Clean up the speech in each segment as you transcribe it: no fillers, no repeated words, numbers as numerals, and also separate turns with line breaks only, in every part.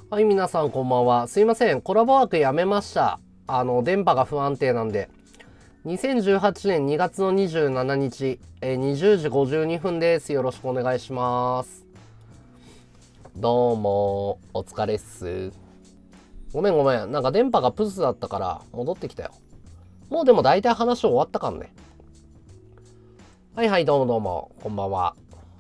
はい、皆さんこんばんは。すいません。コラボワークやめました。電波が不安定なんで。2018年2月の27日、20時52分です。よろしくお願いします。どうも、お疲れっす。ごめん。なんか電波がプスだったから戻ってきたよ。もうでも大体話終わったかんね。はい、どうも、こんばんは。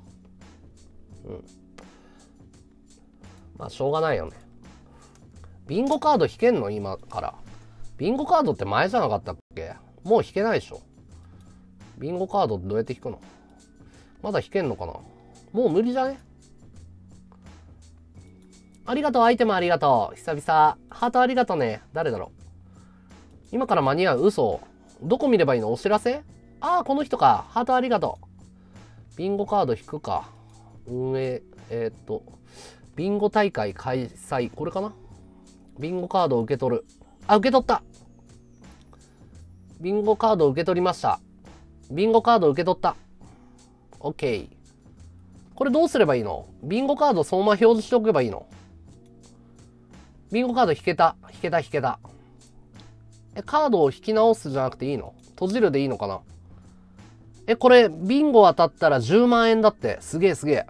まあ、しょうがないよね。ビンゴカード引けんの今から。ビンゴカードって前じゃなかったっけ？もう引けないでしょ。ビンゴカードってどうやって引くの？まだ引けんのかな？もう無理じゃね？ありがとう、アイテムありがとう。久々。ハートありがとうね。誰だろう。今から間に合う？嘘。どこ見ればいいの？お知らせ？この人か。ハートありがとう。ビンゴカード引くか。運営、ビンゴ大会開催。これかな？ビンゴカードを受け取る。受け取った。ビンゴカードを受け取りました。ビンゴカード受け取った。OK。これどうすればいいの？ビンゴカードそのまま表示しておけばいいの？ビンゴカード引けた。カードを引き直すじゃなくていいの？閉じるでいいのかな？これ、ビンゴ当たったら10万円だって。すげえ。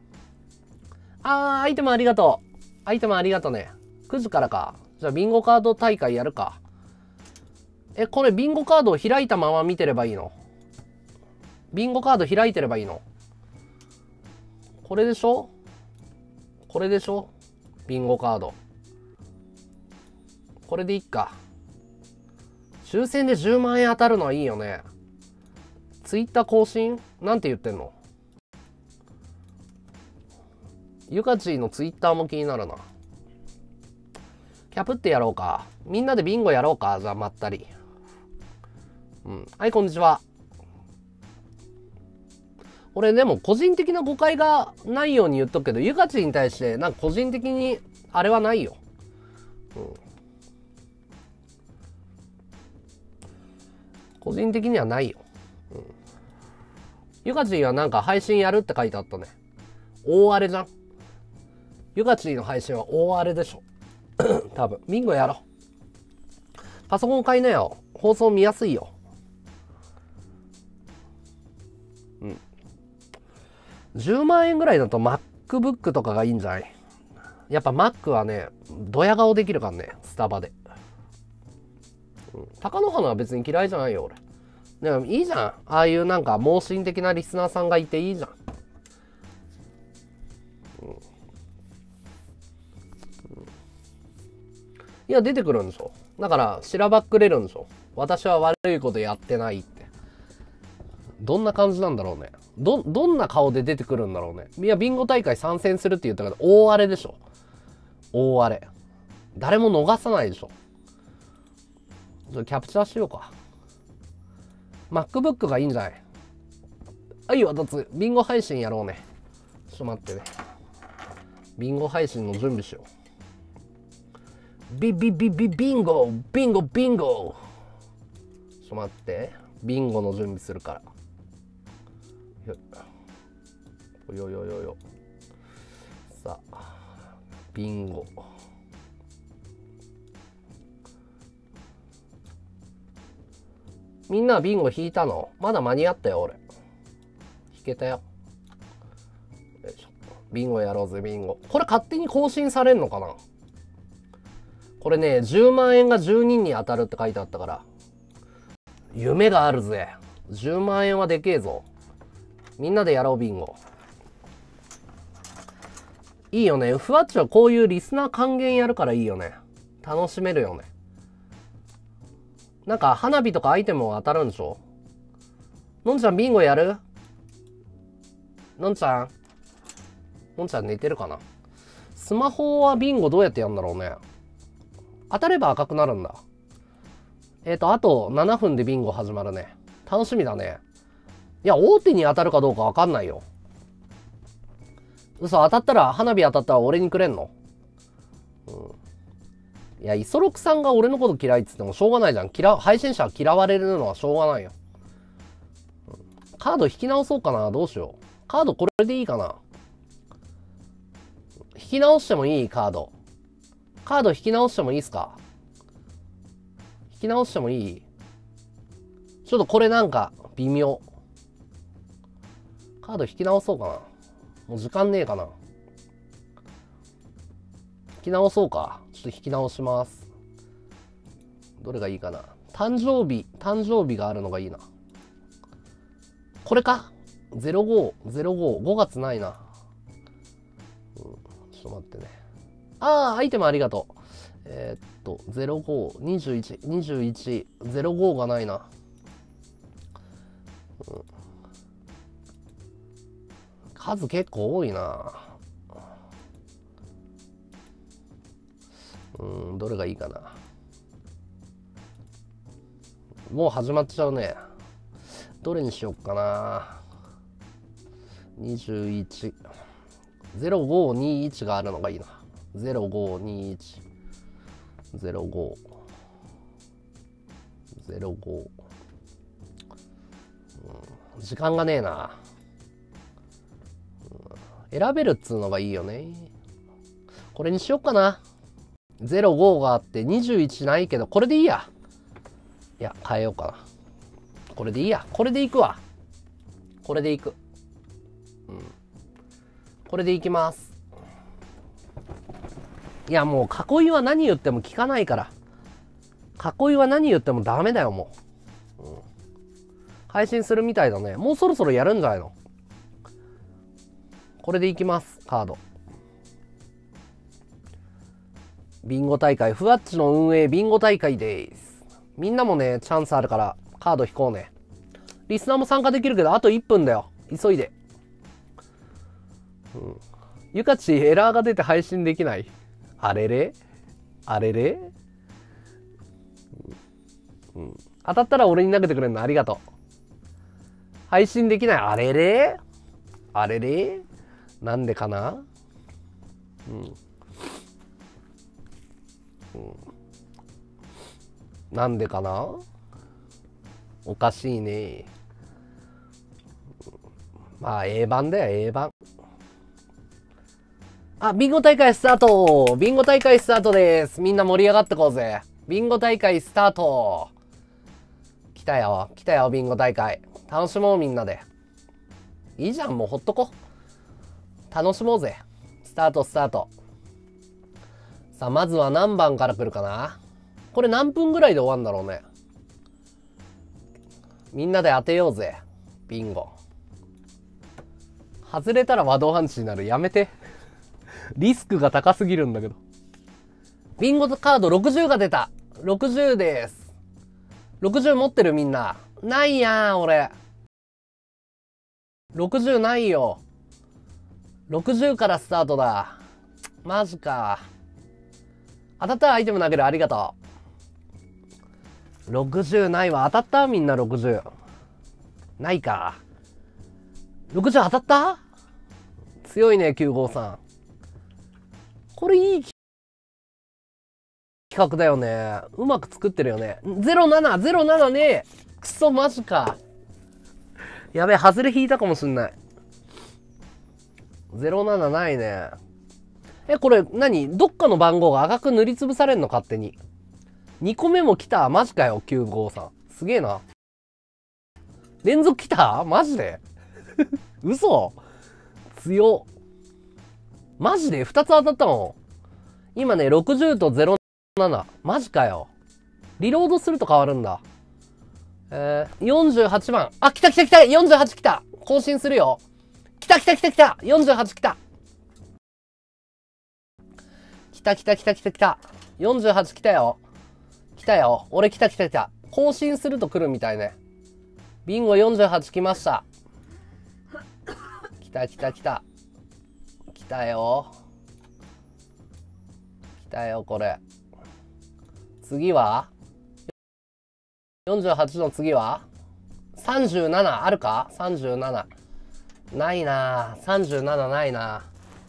アイテムありがとう。アイテムありがとうね。9時からか。じゃあビンゴカード大会やるか。これビンゴカードを開いたまま見てればいいの？ビンゴカード開いてればいいの？これでしょ？ビンゴカード。これでいっか。抽選で10万円当たるのはいいよね。ツイッター更新？なんて言ってんの？ゆかちーのツイッターも気になるな。キャプってやろうか。みんなでビンゴやろうか。じゃあまったり。はい、こんにちは。俺でも個人的な誤解がないように言っとくけど、ゆかちに対してなんか個人的にあれはないよ。個人的にはないよ。ゆかちはなんか配信やるって書いてあったね。大荒れじゃん。ゆかちの配信は大荒れでしょ。多分。ビンゴやろう。パソコン買いなよ。放送見やすいよ。10万円ぐらいだと MacBook とかがいいんじゃない？やっぱ Mac はね、ドヤ顔できるからね、スタバで。貴乃花は別に嫌いじゃないよ、俺。でもいいじゃん。ああいうなんか盲信的なリスナーさんがいていいじゃん。いや、出てくるんでしょ。だから、しらばっくれるんでしょ。私は悪いことやってないって。どんな感じなんだろうね。どんな顔で出てくるんだろうね。いや、ビンゴ大会参戦するって言ったから、大荒れでしょ。大荒れ。誰も逃さないでしょ。キャプチャーしようか。MacBook がいいんじゃない？はい、私、ビンゴ配信やろうね。ちょっと待ってね。ビンゴ配信の準備しよう。ビンゴ。ちょっと待って。ビンゴの準備するから。よ。さあ、ビンゴ。みんなはビンゴ引いたの？まだ間に合ったよ、俺。引けたよ。よいしょ。ビンゴやろうぜ、ビンゴ。これ勝手に更新されんのかな？これね、10万円が10人に当たるって書いてあったから。夢があるぜ。10万円はでけえぞ。みんなでやろう、ビンゴ。いいよね。ふわっちはこういうリスナー還元やるからいいよね。楽しめるよね。なんか花火とかアイテムも当たるんでしょ？のんちゃんビンゴやる？のんちゃん寝てるかな？スマホはビンゴどうやってやるんだろうね。当たれば赤くなるんだ。あと7分でビンゴ始まるね。楽しみだね。いや、大手に当たるかどうかわかんないよ。嘘、花火当たったら俺にくれんの？いや、イソロクさんが俺のこと嫌いっつってもしょうがないじゃん。配信者は嫌われるのはしょうがないよ。カード引き直そうかな。どうしよう。カードこれでいいかな。引き直してもいいカード。 カード引き直してもいいっすか？引き直してもいい？ちょっとこれなんか微妙。カード引き直そうかな。もう時間ねえかな。引き直そうか。ちょっと引き直します。どれがいいかな。誕生日があるのがいいな。これか ?05、5月ないな。ちょっと待ってね。アイテムありがとう。05、21、05がないな。数結構多いな。どれがいいかな。もう始まっちゃうね。どれにしよっかな。21。0521があるのがいいな。0521。05。05。時間がねえな。選べるっつうのがいいよね。これにしよっかな。05があって21ないけど、これでいいや。いや、変えようかな。これでいいや。これでいくわ。これでいく。これでいきます。いや、もう囲いは何言っても聞かないから。囲いは何言ってもダメだよ、もう。配信するみたいだね。もうそろそろやるんじゃないの？これでいきます、カード。ビンゴ大会、ふわっちの運営ビンゴ大会です。みんなもね、チャンスあるからカード引こうね。リスナーも参加できるけど、あと1分だよ。急いで。ゆかち、エラーが出て配信できない。あれれあれれ、当たったら俺に投げてくれるのありがとう。配信できない。あれれあれれなんでかな。なんでかな。おかしいね。まあ A 版だよ、A 版。ビンゴ大会スタート。ビンゴ大会スタートです。みんな盛り上がってこうぜ。ビンゴ大会スタート。来たよ、ビンゴ大会。楽しもう、みんなで。いいじゃん、もうほっとこ。楽しもうぜ。スタート。さあ、まずは何番から来るかな。これ何分ぐらいで終わるんだろうね。みんなで当てようぜ。ビンゴ。外れたら和道ハンチになる。やめて。リスクが高すぎるんだけど。ビンゴカード60が出た。60です。60持ってるみんな。ないやん、俺。60ないよ。60からスタートだ。マジか。当たったらアイテム投げる。ありがとう。60ないわ。当たったみんな60。ないか。60当たった？強いね、953。これいい企画だよね。うまく作ってるよね。07ね。クソマジか。やべえ、外れ引いたかもしんない。07ないね。これ何？どっかの番号が赤く塗りつぶされんの？勝手に。2個目も来た？マジかよ、953。すげえな。連続来た？マジで嘘？強っ。マジで2つ当たったの？今ね、60と07。マジかよ。リロードすると変わるんだ。48番。来た !48 来た。更新するよ。来た !48 来た。来た。48来たよ。来たよ。俺来た。更新すると来るみたいね。ビンゴ48来ました。来た。来たよ。これ。次は ?48 の次は ?37 あるか ?37。ないなぁ。37ないな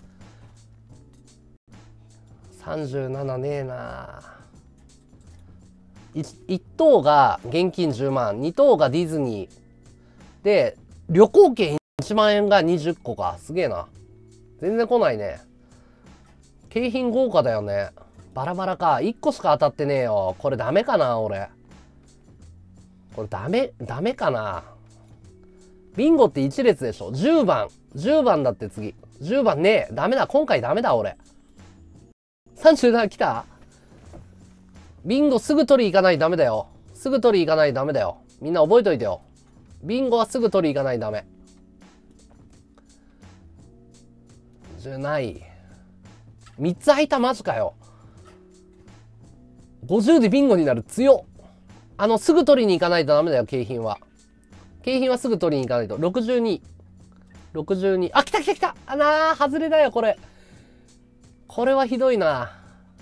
ぁ。37ねえなぁ。1等が現金10万、2等がディズニー。で、旅行券1万円が20個か。すげえな。全然来ないね。景品豪華だよね。 バラバラか。1個しか当たってねえよ。これダメかな、俺。これダメかな。ビンゴって1列でしょ。10番。10番だって次。10番ねえ。ダメだ。今回ダメだ、俺。37来た？ビンゴすぐ取り行かないとダメだよ。すぐ取り行かないとダメだよ。みんな覚えといてよ。ビンゴはすぐ取り行かないとダメ。10ない。3つ空いたマジかよ。50でビンゴになる。強っ。すぐ取りに行かないとダメだよ、景品は。景品はすぐ取りに行かないと。62。62。あ、来た来た来た。外れだよ、これ。これはひどいな。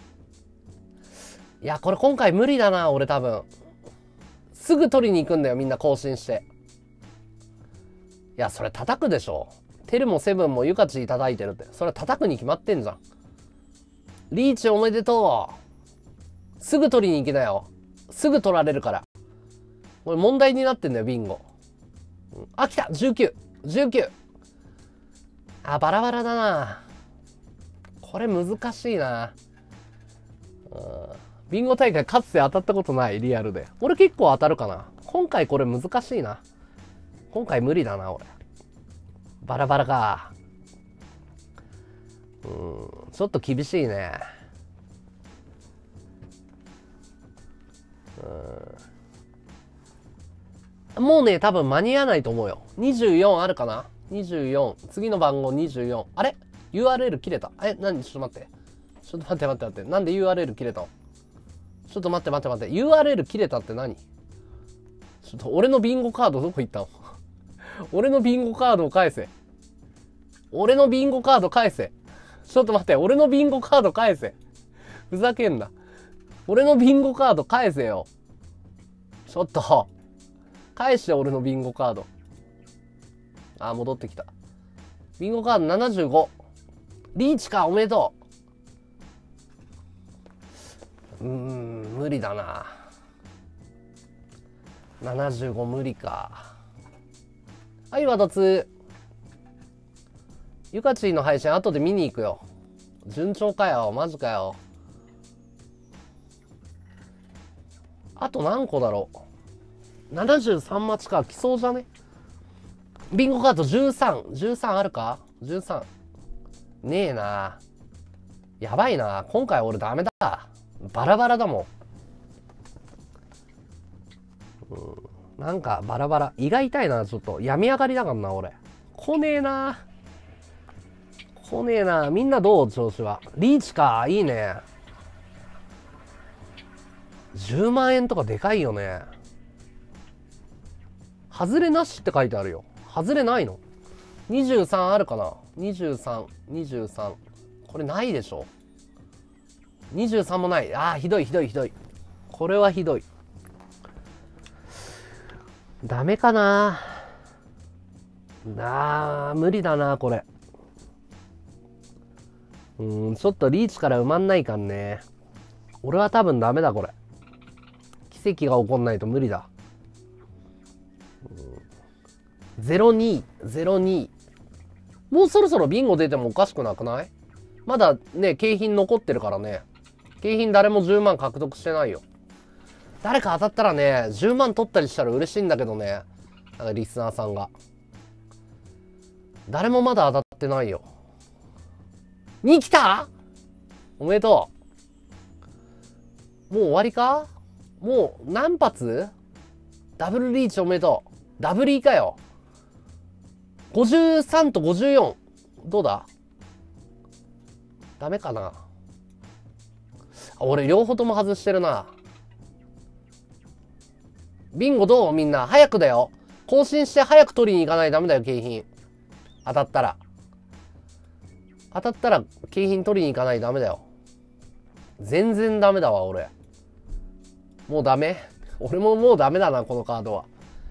いや、これ今回無理だな、俺多分。すぐ取りに行くんだよ、みんな更新して。いや、それ叩くでしょ。テルもセブンもユカチ叩いてるって。それ叩くに決まってんじゃん。リーチおめでとう。すぐ取りに行きなよ。すぐ取られるから。これ問題になってんだよ、ビンゴ。あ、来た !19。19。あ、バラバラだな。これ難しいな。ビンゴ大会かつて当たったことない、リアルで。俺結構当たるかな。今回これ難しいな。今回無理だな、俺。バラバラか。ちょっと厳しいね。もうね、多分間に合わないと思うよ。24あるかな？ 24。次の番号24。あれ？ URL 切れた。何？ちょっと待って。ちょっと待って待って待って。なんで URL 切れたの？ちょっと待って待って待って。URL 切れたって何？ちょっと俺のビンゴカードどこ行ったの？俺のビンゴカードを返せ。俺のビンゴカード返せ。ちょっと待って。俺のビンゴカード返せ。ふざけんな。俺のビンゴカード返せよ。ちょっと。返して俺のビンゴカード。あ、戻ってきた。ビンゴカード75。リーチか、おめでとう。無理だな。75無理か。はい、ワドツ。ユカチーの配信後で見に行くよ。順調かよ、マジかよ。あと何個だろう。73待ちか、来そうじゃね？ビンゴカード13。13あるか？ 13。ねえな。やばいな。今回俺ダメだ。バラバラだもん。なんかバラバラ。胃が痛いな、ちょっと。病み上がりだからな、俺。来ねえな。来ねえな。みんなどう？調子は。リーチか。いいね。10万円とかでかいよね。外れなしって書いてあるよ。外れないの？ 23 あるかな？ 23、23。これないでしょ。23もない。ああ、ひどいひどいひどい。これはひどい。ダメかな。無理だな、これ。ちょっとリーチから埋まんないかんね。俺は多分ダメだ、これ。奇跡が起こんないと無理だ。02、02。もうそろそろビンゴ出てもおかしくなくない？まだね、景品残ってるからね。景品誰も10万獲得してないよ。誰か当たったらね、10万取ったりしたら嬉しいんだけどね。なんかリスナーさんが。誰もまだ当たってないよ。2来た？おめでとう。もう終わりか？もう何発？ダブルリーチおめでとう。ダブリーかよ。53と54。どうだ？ダメかな？俺両方とも外してるな。ビンゴどう？みんな。早くだよ。更新して早く取りに行かないとダメだよ、景品。当たったら。当たったら景品取りに行かないとダメだよ。全然ダメだわ、俺。もうダメ？俺ももうダメだな、このカードは。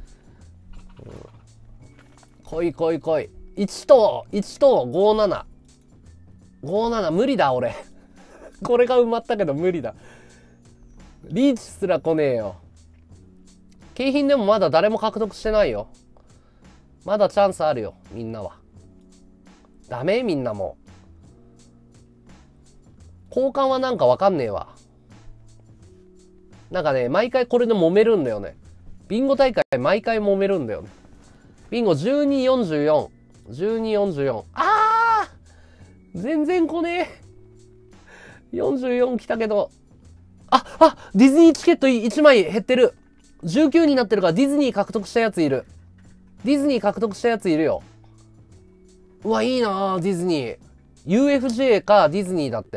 来い来い来い。1と57。57無理だ、俺。これが埋まったけど無理だ。リーチすら来ねえよ。景品でもまだ誰も獲得してないよ。まだチャンスあるよ、みんなは。ダメ？みんなも。 交換はなんかわかんねえわ。なんかね、毎回これで揉めるんだよね。ビンゴ大会毎回揉めるんだよね。ビンゴ12、44。12、44。あー全然来ねえ。44来たけど。ディズニーチケット1枚減ってる。19になってるからディズニー獲得したやついる。ディズニー獲得したやついるよ。うわ、いいなぁ、ディズニー。UFJ かディズニーだって。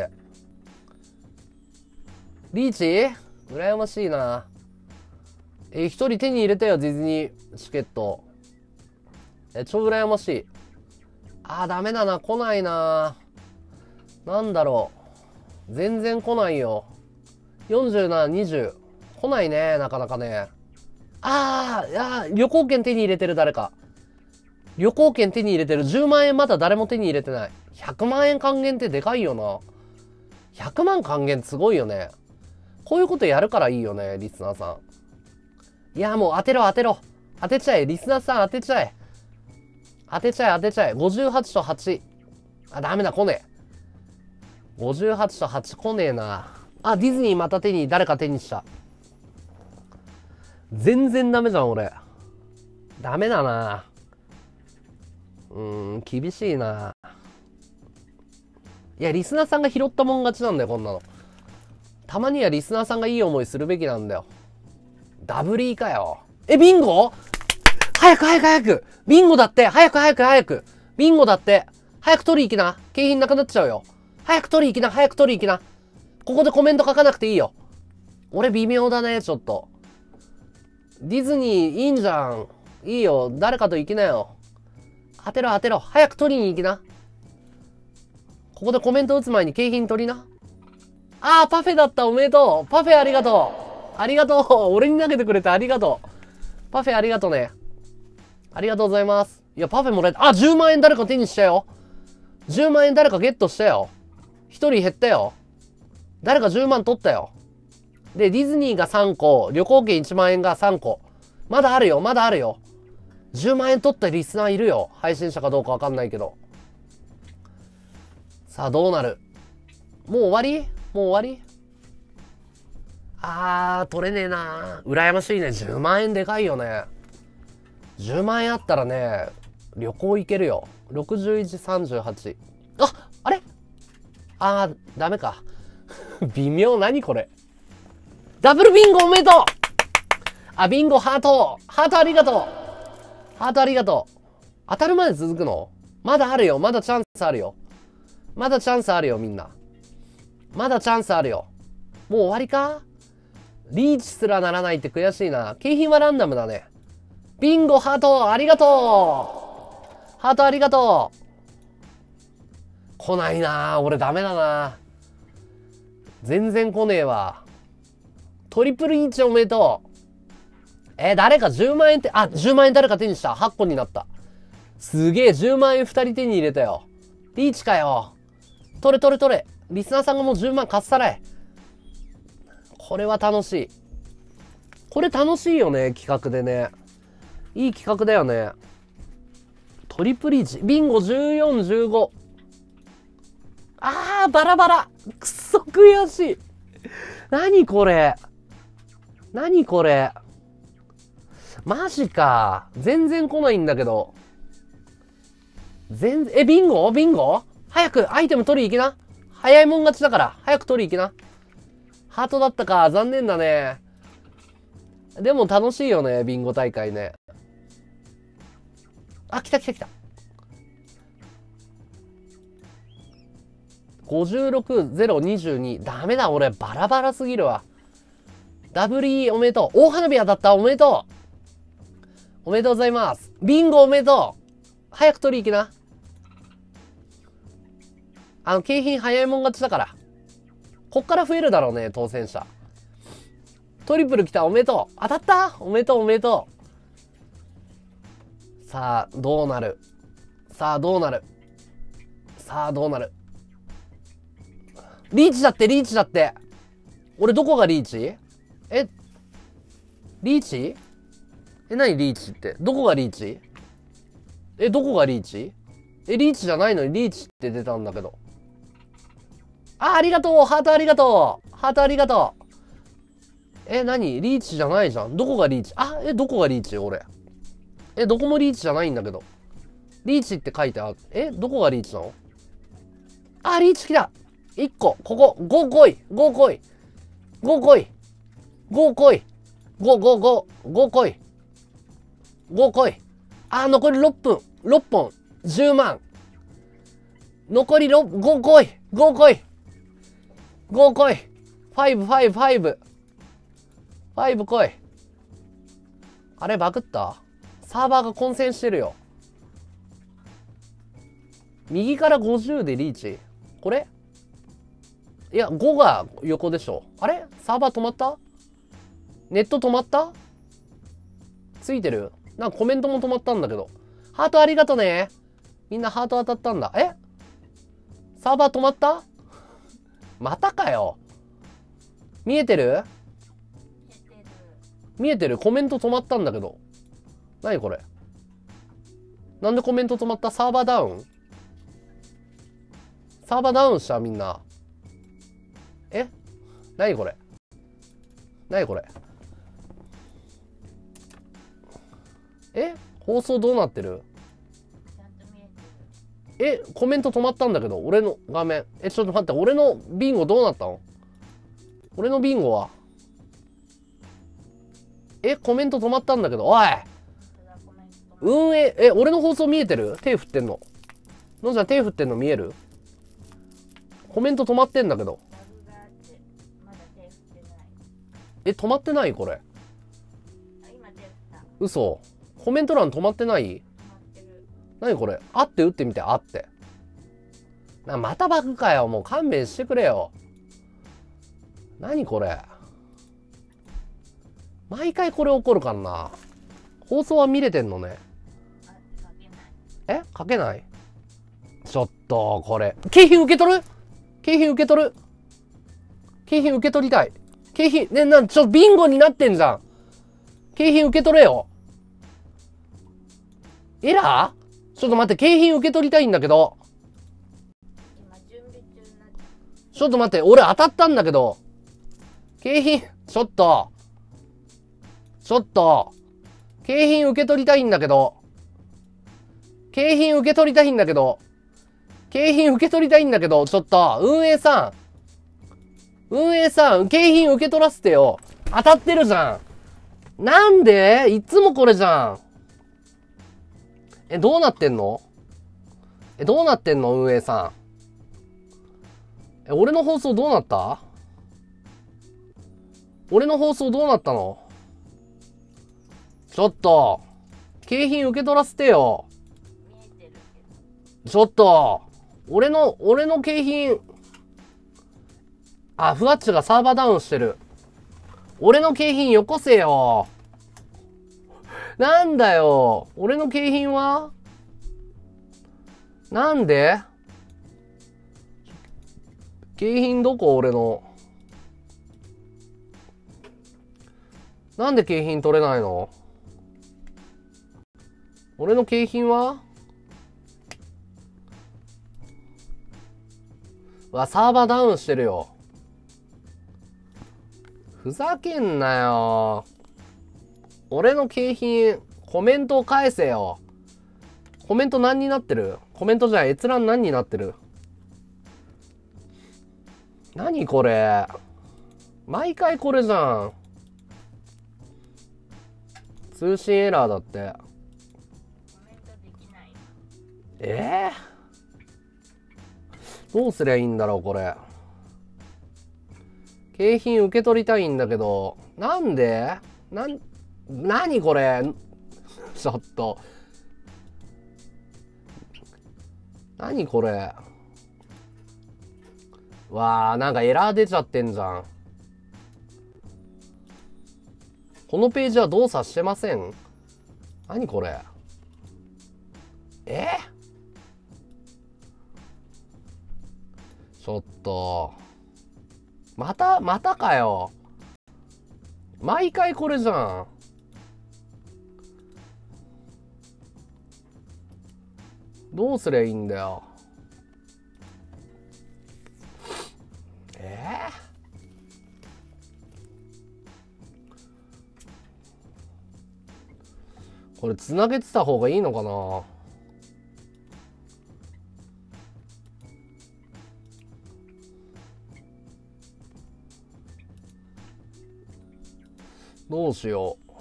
リーチ羨ましいな。一人手に入れたよ、ディズニーチケット。超羨ましい。ダメだな、来ないな。なんだろう。全然来ないよ。47、20。来ないね、なかなかね。旅行券手に入れてる、誰か。旅行券手に入れてる。10万円まだ誰も手に入れてない。100万円還元ってでかいよな。100万還元すごいよね。こういうことやるからいいよね、リスナーさん。いや、もう当てろ。当てちゃえ。リスナーさん当てちゃえ。当てちゃえ。58と8。ダメだ、来ねえ。58と8来ねえな。ディズニーまた誰か手にした。全然ダメじゃん、俺。ダメだな。厳しいな。いや、リスナーさんが拾ったもん勝ちなんだよ、こんなの。たまにはリスナーさんがいい思いするべきなんだよ。ダブリーかよ。ビンゴ早くビンゴだって早くビンゴだって早く取り行きな。景品なくなっちゃうよ。早く取り行きな。ここでコメント書かなくていいよ。俺微妙だね、ちょっと。ディズニーいいんじゃん。いいよ。誰かと行きなよ。当てろ。早く取りに行きな。ここでコメント打つ前に景品取りな。パフェだった。おめでとう。パフェありがとう。俺に投げてくれてありがとう。パフェありがとうね。ありがとうございます。いや、パフェもらえた。10万円誰か手にしたよ。10万円誰かゲットしたよ。1人減ったよ。誰か10万取ったよ。で、ディズニーが3個、旅行券1万円が3個。まだあるよ。10万円取ったリスナーいるよ。配信者かどうかわかんないけど。さあ、どうなる？もう終わり取れねえな。羨ましいね。10万円でかいよね。10万円あったらね、旅行行けるよ。61、38。あれダメか。微妙、何これ。ダブルビンゴおめでとう。ビンゴハートありがとう。当たるまで続くの？まだあるよ。まだチャンスあるよ、みんな。まだチャンスあるよ。もう終わりか？リーチすらならないって悔しいな。景品はランダムだね。ビンゴハートありがとう。来ないな。俺ダメだな。全然来ねえわ。トリプル1おめでとう。誰か10万円って、10万円誰か手にした。8個になった。すげえ、10万円2人手に入れたよ。リーチかよ。取れ。リスナーさんがもう10万かっさらえ。これは楽しい。これ楽しいよね、企画でね。いい企画だよね。トリプル1。ビンゴ14、15。バラバラ。くそ悔しい。何これ。マジか。全然来ないんだけど。ビンゴ早くアイテム取り行きな。早いもん勝ちだから。早く取り行きな。ハートだったか。残念だね。でも楽しいよね。ビンゴ大会ね。来た。56、0、22。ダメだ、俺。バラバラすぎるわ。WE おめでとう。大花火当たった。おめでとう。おめでとうございます。ビンゴおめでとう。早く取り行きな。景品早いもん勝ちだから。こっから増えるだろうね、当選者。トリプル来た。おめでとう。当たった。おめでとう。さあ、どうなる。リーチだって。俺どこがリーチ？リーチ？何リーチって。どこがリーチ？リーチじゃないのにリーチって出たんだけど。 あ、ありがとう。ハートありがとう。ハートありがとう。何リーチじゃないじゃん。どこがリーチ？どこがリーチ俺。どこもリーチじゃないんだけど。リーチって書いてある。どこがリーチなの？リーチ来た。1個。ここ。5来い。5来い。5来い。5来い。5来い。5来い。残り6分。6本。10万。残り5来い。5来い。5来い。5。5来い。あれバグった？サーバーが混戦してるよ。右から50でリーチ。これ？いや、5が横でしょ。あれサーバー止まった？ネット止まった？ついてる？なんかコメントも止まったんだけど。ハートありがとね。みんなハート当たったんだ。サーバー止まった？またかよ。見えてる？見えてる？コメント止まったんだけど。何これ？なんでコメント止まった？サーバーダウン？サーバーダウンしたみんな。何これ？何これ？放送どうなってる？コメント止まったんだけど、俺の画面。ちょっと待って、俺のビンゴどうなったの？俺のビンゴはコメント止まったんだけど、おい！運営、俺の放送見えてる？手振ってんの。のんちゃん手振ってんの見える？コメント止まってんだけど。止まってない？これ。嘘。コメント欄止まってない？何これ？あって打ってみて、あって。またバグかよ。もう勘弁してくれよ。何これ？毎回これ起こるからな。放送は見れてんのね。書けない？ちょっと、これ。景品受け取る？景品受け取る？景品受け取りたい。景品、ビンゴになってんじゃん。景品受け取れよ。エラー？ちょっと待って、景品受け取りたいんだけど。ちょっと待って、俺当たったんだけど。景品、ちょっと。景品受け取りたいんだけど。景品受け取りたいんだけど。ちょっと、運営さん、景品受け取らせてよ。当たってるじゃん。なんで？いつもこれじゃん。どうなってんの？運営さん。俺の放送どうなった？俺の放送どうなったの？ちょっと、景品受け取らせてよ。ちょっと、俺の景品、ふわっちがサーバーダウンしてる。俺の景品よこせよ。なんだよ。俺の景品は？なんで？景品どこ？俺の。なんで景品取れないの？俺の景品は？サーバーダウンしてるよ。ふざけんなよ。俺の景品、コメントを返せよ。コメント何になってる？コメントじゃ閲覧何になってる？何これ？毎回これじゃん。通信エラーだって。どうすりゃいいんだろう、これ。景品受け取りたいんだけど、なんで？何これ？ちょっと。何これ？なんかエラー出ちゃってんじゃん。このページは動作してません？何これ？ちょっと。またかよ。毎回これじゃん。どうすりゃいいんだよ。 これつなげてた方がいいのかな。どうしよう。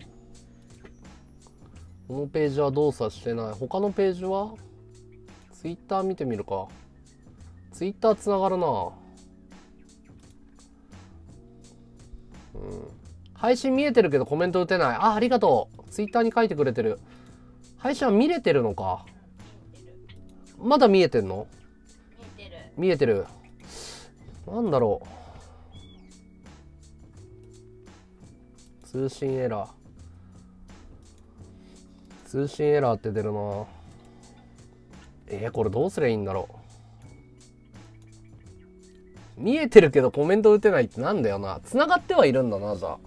このページは動作してない。他のページはツイッター見てみるか。ツイッターつながるな。配信見えてるけどコメント打てない。あ、ありがとう。ツイッターに書いてくれてる。配信は見れてるのか。まだ見えてんの？見えてる。なんだろう。通信エラー。通信エラーって出るな。これどうすりゃいいんだろう。見えてるけどコメント打てないってなんだよな。繋がってはいるんだな、じゃあ。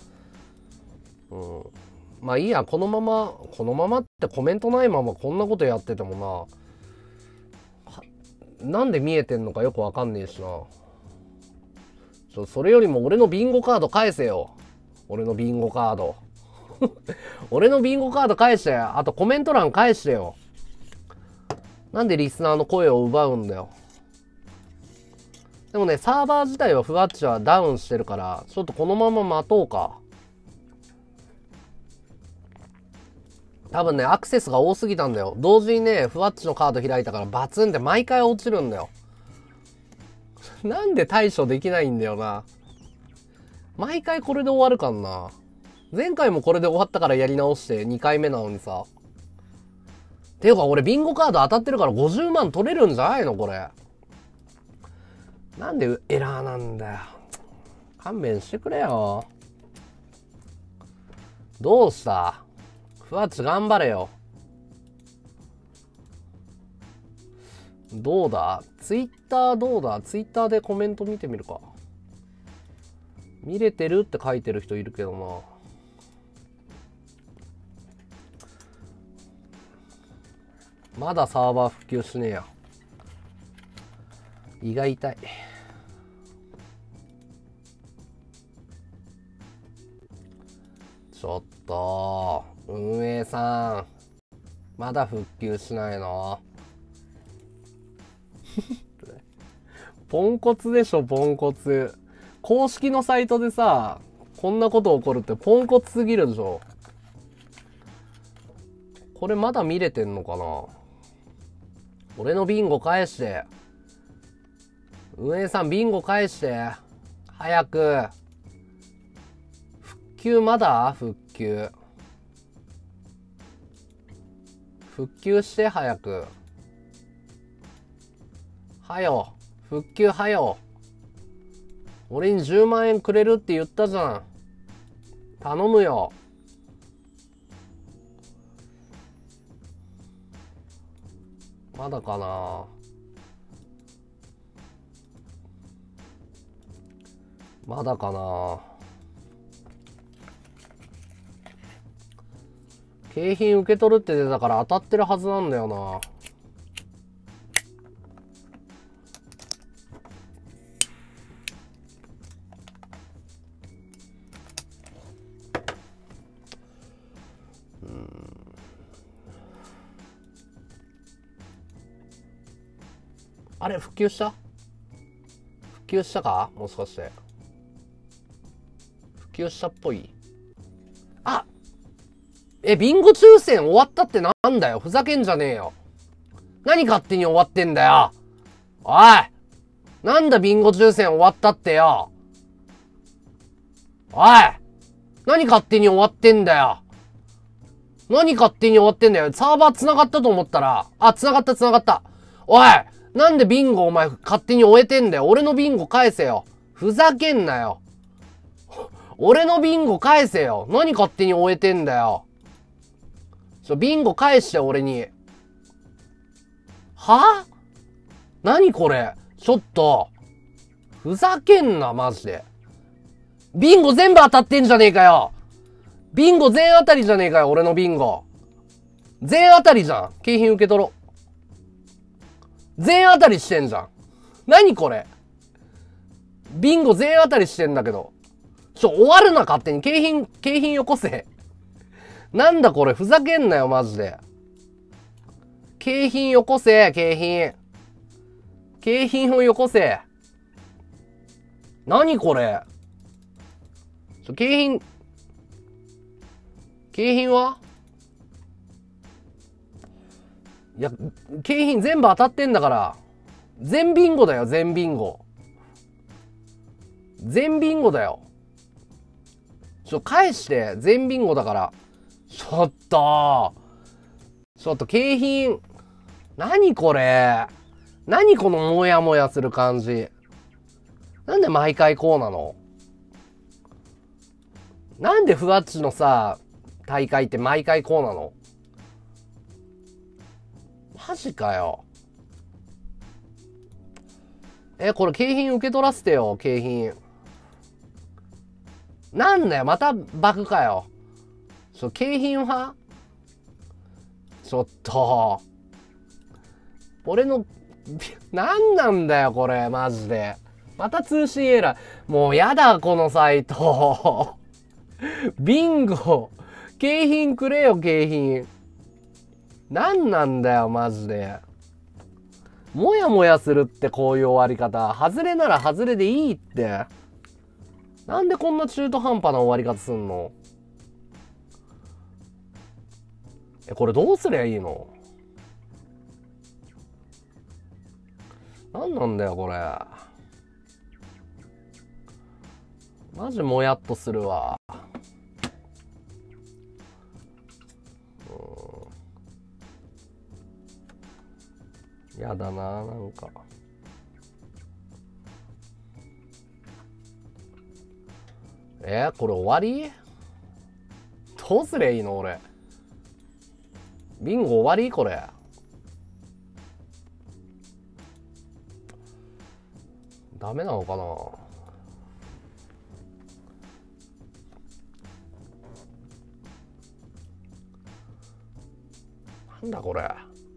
まあいいや、このままってコメントないままこんなことやっててもな。なんで見えてんのかよくわかんねえしな。それよりも俺のビンゴカード返せよ。俺のビンゴカード。俺のビンゴカード返して、あとコメント欄返してよ。なんでリスナーの声を奪うんだよ。でもね、サーバー自体はふわっちはダウンしてるから、ちょっとこのまま待とうか。多分ね、アクセスが多すぎたんだよ。同時にね、ふわっちのカード開いたからバツンって毎回落ちるんだよ。なんで対処できないんだよな。毎回これで終わるかんな。前回もこれで終わったからやり直して2回目なのにさ。ていうか俺ビンゴカード当たってるから50万取れるんじゃないのこれ。なんでエラーなんだよ。勘弁してくれよ。どうした？ふわっち頑張れよ。どうだ？ツイッターどうだ？ツイッターでコメント見てみるか。見れてるって書いてる人いるけどな。まだサーバー復旧しねえや。胃が痛い。ちょっと、運営さん。まだ復旧しないの？ポンコツでしょ、ポンコツ。公式のサイトでさ、こんなこと起こるってポンコツすぎるでしょ。これまだ見れてんのかな？俺のビンゴ返して。運営さんビンゴ返して。早く。復旧まだ？復旧。復旧して早く。はよ。復旧はよ。俺に10万円くれるって言ったじゃん。頼むよ。まだかな。まだかな。景品受け取るって出たから当たってるはずなんだよな。あれ復旧した？復旧したか？もしかして。復旧したっぽい。あ！ビンゴ抽選終わったってなんだよ。ふざけんじゃねえよ。何勝手に終わってんだよ。おい！なんだビンゴ抽選終わったってよ。おい！何勝手に終わってんだよ。何勝手に終わってんだよ。サーバー繋がったと思ったら、繋がった。おい！なんでビンゴお前勝手に終えてんだよ。俺のビンゴ返せよ。ふざけんなよ。俺のビンゴ返せよ。何勝手に終えてんだよ。ビンゴ返して俺に。は？何これ？ちょっと。ふざけんな、マジで。ビンゴ全部当たってんじゃねえかよ。ビンゴ全当たりじゃねえかよ、俺のビンゴ。全当たりじゃん。景品受け取ろう。全当たりしてんじゃん。何これ？ビンゴ全当たりしてんだけど。終わるな、勝手に。景品よこせ。 なんだこれ、ふざけんなよ、マジで。景品よこせ、景品。景品をよこせ。何これ。景品はいや、景品全部当たってんだから。全ビンゴだよ、全ビンゴ。全ビンゴだよ。返して、全ビンゴだから。ちょっと、景品。何これ。何このモヤモヤする感じ。なんで毎回こうなの？なんでふわっちのさ、大会って毎回こうなの？マジかよ。これ景品受け取らせてよ、景品。なんだよ、またバグかよ。景品はちょっと。俺の、なんなんだよ、これ、マジで。また通信エラー。もうやだ、このサイト。ビンゴ。景品くれよ、景品。なんなんだよ、マジで。もやもやするってこういう終わり方。外れなら外れでいいって。なんでこんな中途半端な終わり方すんの？これどうすりゃいいの？なんなんだよ、これ。マジもやっとするわ。やだな、なんか。これ終わり？どうすりゃいいの俺。ビンゴ終わりこれ。ダメなのかな？なんだこれ。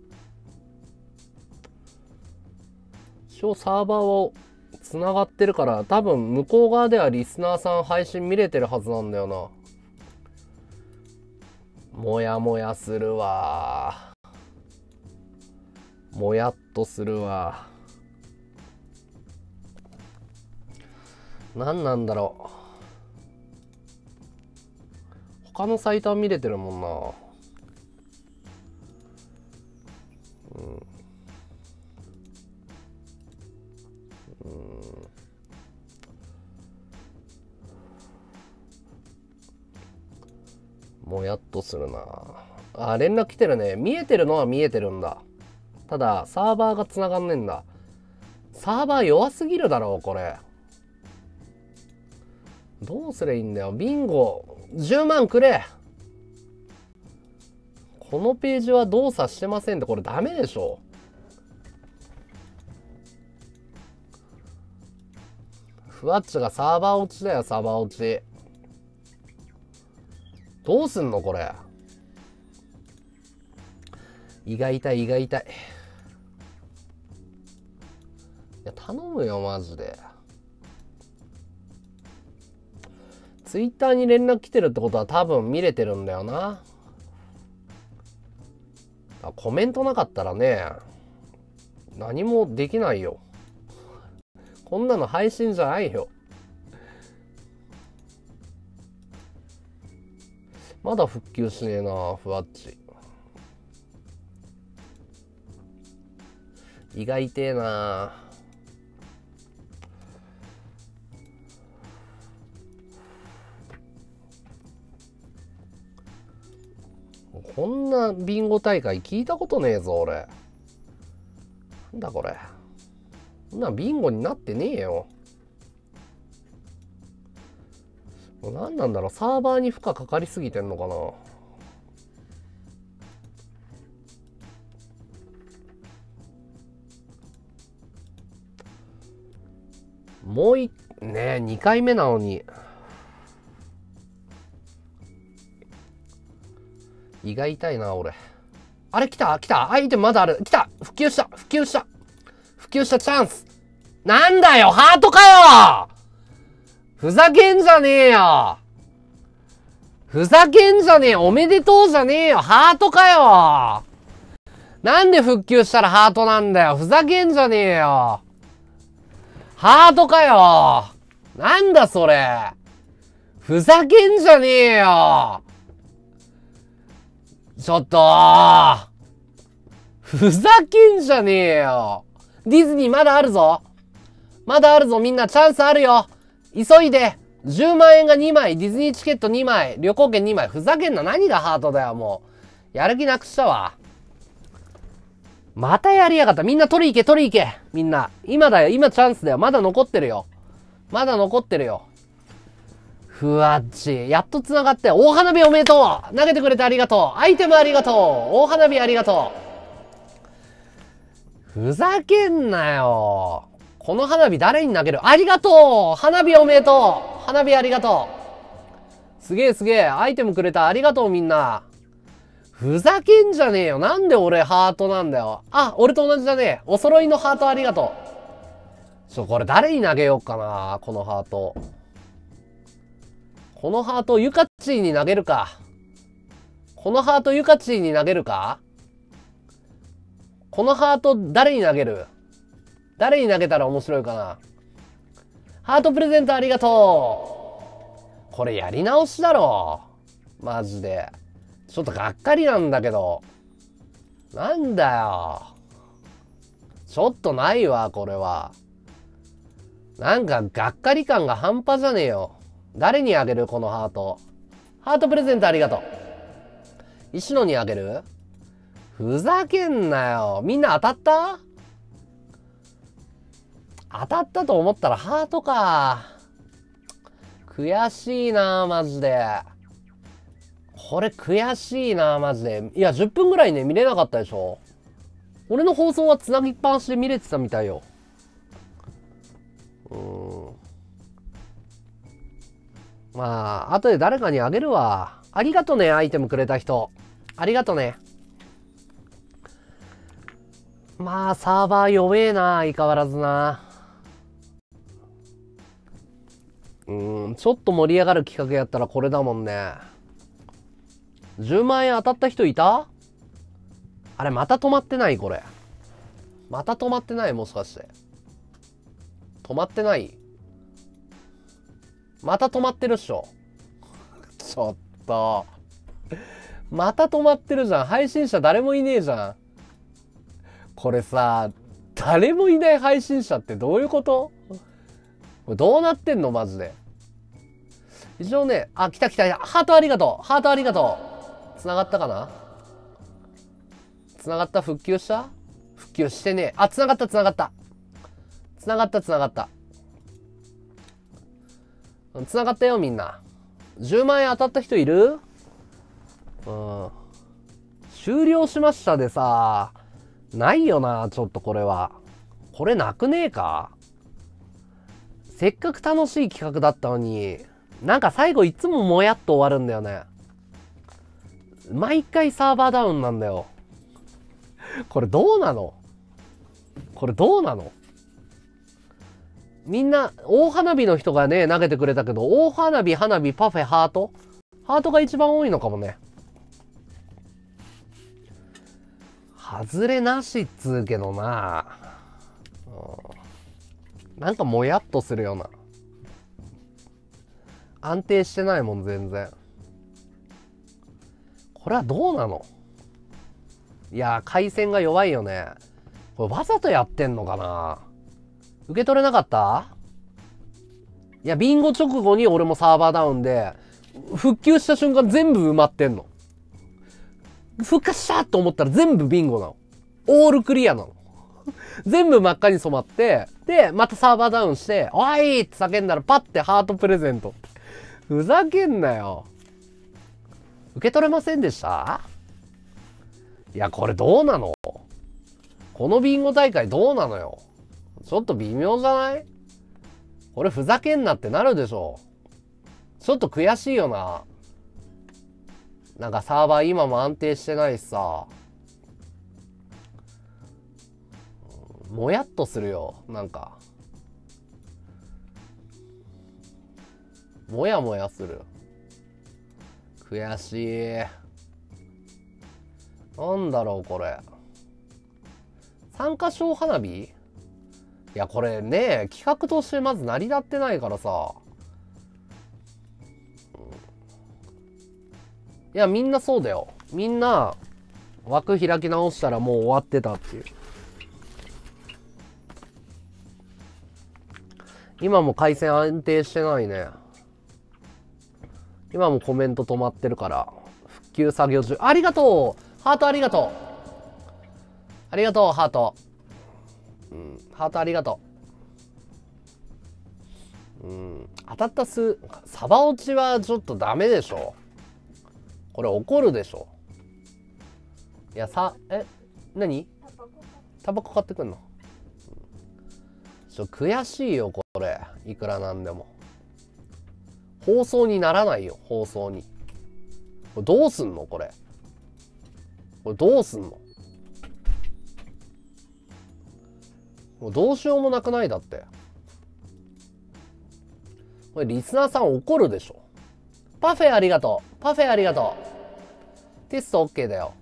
一応サーバーをつながってるから多分向こう側ではリスナーさん配信見れてるはずなんだよな。もやもやするわ。もやっとするわ。何なんだろう。他のサイトは見れてるもんな。もやっとするな。あ、連絡来てるね。見えてるのは見えてるんだ。ただ、サーバーが繋がんねえんだ。サーバー弱すぎるだろう、これ。どうすりゃいいんだよ。ビンゴ、10万くれ。このページは動作してませんって、これダメでしょ。ふわっちがサーバー落ちだよ、サーバー落ち。どうすんのこれ。胃が痛い、胃が痛い。いや、頼むよ、マジで。ツイッターに連絡来てるってことは多分見れてるんだよな。コメントなかったらね、何もできないよ。こんなの配信じゃないよ。まだ復旧しねえな、ふわっち。胃が痛えな。こんなビンゴ大会聞いたことねえぞ、俺。なんだこれ。こんなビンゴになってねえよ。何なんだろう、サーバーに負荷かかりすぎてんのかな。もうねえ、2回目なのに。胃が痛いな、俺。あれ来たアイテムまだある。来た復旧したチャンス。なんだよ、ハートかよ。ふざけんじゃねえよ。 ふざけんじゃねえよ。おめでとうじゃねえよ。ハートかよ。なんで復旧したらハートなんだよ。ふざけんじゃねえよ。ハートかよ。なんだそれ。ふざけんじゃねえよ。ちょっとふざけんじゃねえよ。ディズニーまだあるぞ。まだあるぞ。みんなチャンスあるよ。急いで。10万円が2枚。ディズニーチケット2枚。旅行券2枚。ふざけんな。何がハートだよ、もう。やる気なくしたわ。またやりやがった。みんな取り行け、取り行け。みんな。今だよ。今チャンスだよ。まだ残ってるよ。まだ残ってるよ。ふわっち。やっと繋がって。大花火おめでとう。投げてくれてありがとう。アイテムありがとう。大花火ありがとう。ふざけんなよ。この花火誰に投げる？ありがとう。花火おめでとう。花火ありがとう。すげえすげえ。アイテムくれた。ありがとうみんな。ふざけんじゃねえよ。なんで俺ハートなんだよ。あ、俺と同じだね。お揃いのハートありがとう。これ誰に投げようかな。このハート。このハートユカチーに投げるか。このハートユカチーに投げるか。このハート誰に投げる？誰に投げたら面白いかな。ハートプレゼントありがとう。これやり直しだろ。マジで。ちょっとがっかりなんだけど。なんだよ。ちょっとないわ、これは。なんかがっかり感が半端じゃねえよ。誰にあげるこのハート。ハートプレゼントありがとう。石野にあげる？ふざけんなよ。みんな当たった？当たったと思ったらハートか。悔しいなマジで。これ悔しいなマジで。いや、10分ぐらいね、見れなかったでしょ。俺の放送はつなぎっぱなしで見れてたみたいよ。まあ、後で誰かにあげるわ。ありがとね、アイテムくれた人。ありがとね。まあ、サーバー弱えな、相変わらずな。ちょっと盛り上がる企画やったらこれだもんね。10万円当たった人いた？あれ、また止まってない？これ。また止まってない？もしかして。止まってない？また止まってるっしょ。ちょっと。また止まってるじゃん。配信者誰もいねえじゃん。これさ、誰もいない配信者ってどういうこと？これどうなってんのマジで。一応ね、あ、来た来た。ハートありがとう。ハートありがとう。繋がったかな？繋がった？復旧した？復旧してねえ。あ、繋がった繋がった。繋がった繋がった。繋がったよみんな。10万円当たった人いる？終了しましたでさ、ないよな、ちょっとこれは。これなくねえか？せっかく楽しい企画だったのに、なんか最後いつももやっと終わるんだよね。毎回サーバーダウンなんだよ。これどうなの？これどうなの？みんな、大花火の人がね、投げてくれたけど、大花火、花火、パフェ、ハート？ハートが一番多いのかもね。外れなしっつうけどな。なんかもやっとするような。安定してないもん、全然。これはどうなの？いやー、回線が弱いよね。これわざとやってんのかな？受け取れなかった？いや、ビンゴ直後に俺もサーバーダウンで、復旧した瞬間全部埋まってんの。復活したと思ったら全部ビンゴなの。オールクリアなの。全部真っ赤に染まって、で、またサーバーダウンして、おいって叫んだらパッてハートプレゼント。ふざけんなよ。受け取れませんでした？いや、これどうなの？このビンゴ大会どうなのよ。ちょっと微妙じゃない？これふざけんなってなるでしょ。ちょっと悔しいよな。なんかサーバー今も安定してないしさ。もやっとするよ。なんか。もやもやする。 悔しい。なんだろうこれ。参加賞花火？いやこれね、企画としてまず成り立ってないからさ。いやみんなそうだよ。みんな枠開き直したらもう終わってたっていう。今も回線安定してないね。今もコメント止まってるから復旧作業中。ありがとうハート、ありがとう、ありがとうハート、ハートありがとう。当たったサバ落ちはちょっとダメでしょ。これ怒るでしょ。いや何タバコ買ってくんの？悔しいよこれ。いくらなんでも放送にならないよ。放送にこれどうすんの？これどうすんの？もうどうしようもなくない？だってこれリスナーさん怒るでしょ。パフェありがとう、パフェありがとう。テスト OK だよ。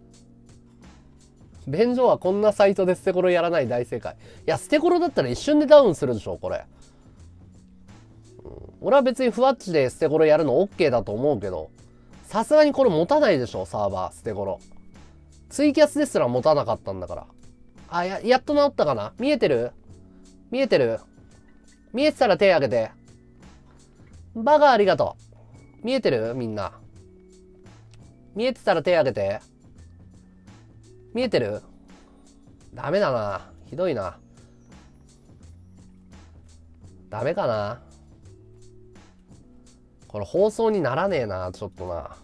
便所はこんなサイトで捨て頃やらない。大正解。いや捨て頃だったら一瞬でダウンするでしょこれ。俺は別にふわっちで捨て頃やるの OK だと思うけど、さすがにこれ持たないでしょサーバー捨て頃。ツイキャスですら持たなかったんだから。やっと治ったかな。見えてる？見えてる？見えてたら手挙げて。バカありがとう。見えてる？みんな見えてたら手挙げて。見えてる？ダメだな。ひどいな。ダメかな。これ放送にならねえな。ちょっとな。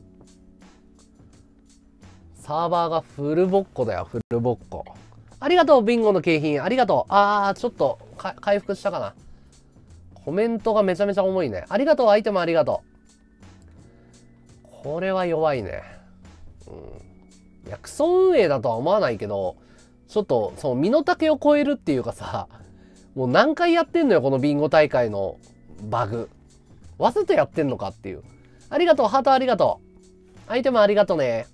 サーバーがフルボッコだよ。フルボッコ。ありがとうビンゴの景品。ありがとう。ちょっと回復したかな。コメントがめちゃめちゃ重いね。ありがとうアイテムありがとう。これは弱いね。いやクソ運営だとは思わないけど、ちょっとその身の丈を超えるっていうかさ、もう何回やってんのよこのビンゴ大会のバグ。わざとやってんのかっていう。ありがとうハートありがとう。アイテムありがとうね。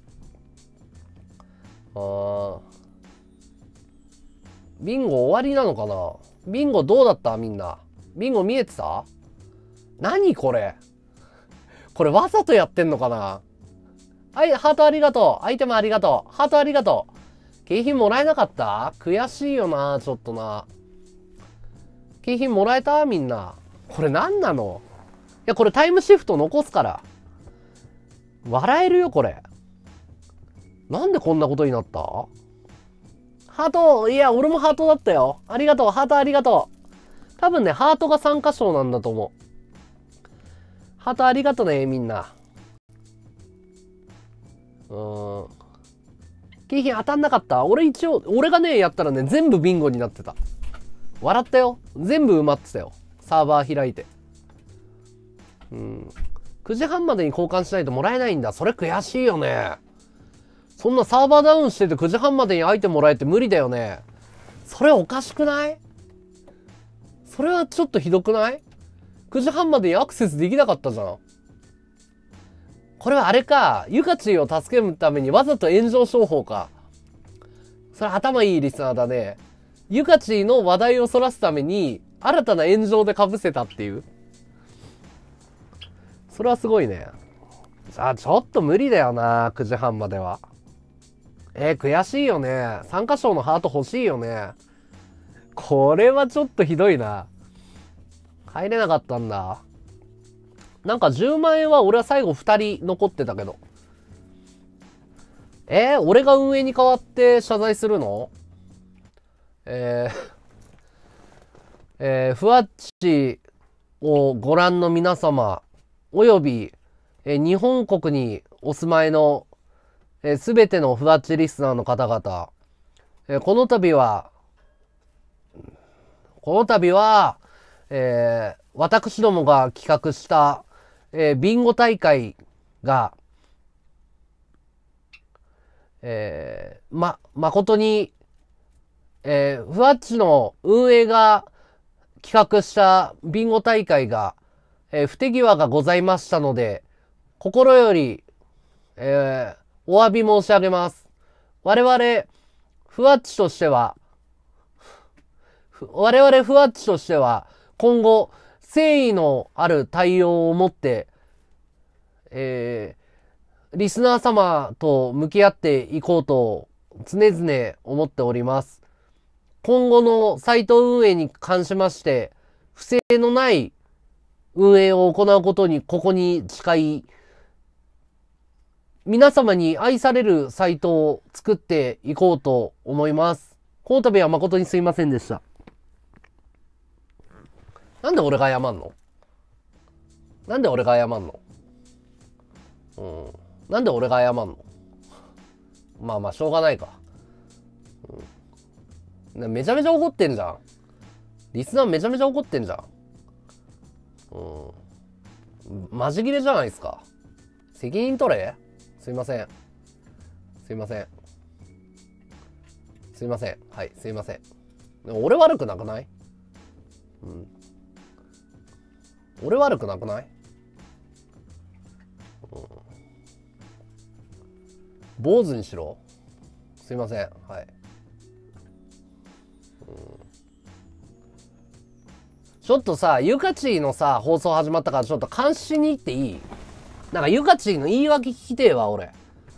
ビンゴ終わりなのかな。ビンゴどうだったみんな。ビンゴ見えてた？何これ。これわざとやってんのかな。はい、ハートありがとう。アイテムありがとう。ハートありがとう。景品もらえなかった？悔しいよな、ちょっとな。景品もらえた？みんな。これ何なの？いや、これタイムシフト残すから。笑えるよ、これ。なんでこんなことになった？ハート、いや、俺もハートだったよ。ありがとう、ハートありがとう。多分ね、ハートが参加賞なんだと思う。ハートありがとね、みんな。景品当たんなかった。俺がね、やったらね、全部ビンゴになってた。笑ったよ。全部埋まってたよ。サーバー開いて。9時半までに交換しないともらえないんだ。それ悔しいよね。そんなサーバーダウンしてて9時半までにアイテムもらえって無理だよね。それおかしくない？それはちょっとひどくない？ 9 時半までにアクセスできなかったじゃん。これはあれか。ユカチを助けるためにわざと炎上商法か。それ頭いいリスナーだね。ユカチの話題をそらすために新たな炎上で被せたっていう。それはすごいね。ちょっと無理だよな。9時半までは。悔しいよね。参加賞のハート欲しいよね。これはちょっとひどいな。入れなかったんだ。なんか10万円は俺は最後2人残ってたけど。俺が運営に代わって謝罪するの？ふわっちをご覧の皆様、および、日本国にお住まいのすべてのふわっちリスナーの方々、この度は、私どもが企画した、ビンゴ大会が、誠に、ふわっちの運営が企画したビンゴ大会が、不手際がございましたので、 心より、お詫び申し上げます。我々、ふわっちとしては、今後、誠意のある対応を持って、リスナー様と向き合っていこうと常々思っております。今後のサイト運営に関しまして、不正のない運営を行うことにここに誓い、皆様に愛されるサイトを作っていこうと思います。この度は誠にすいませんでした。なんで俺が謝んの？なんで俺が謝んの？なんで俺が謝んの？まあまあしょうがないか。めちゃめちゃ怒ってんじゃん。リスナーめちゃめちゃ怒ってんじゃん。マジ切れじゃないですか。責任取れ？すいません。すいません。すいません。はい、すいません。でも俺悪くなくない？俺悪くなくない？坊主にしろ。すいません。はい。ちょっとさ、ゆかちーのさ、放送始まったからちょっと監視に行っていい？なんかゆかちーの言い訳聞きてえわ、俺。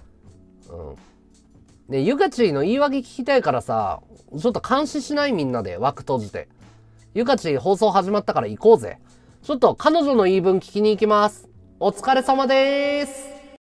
で、ゆかちーの言い訳聞きたいからさ、ちょっと監視しない？みんなで枠閉じて。ゆかちー放送始まったから行こうぜ。ちょっと彼女の言い分聞きに行きます。お疲れ様でーす。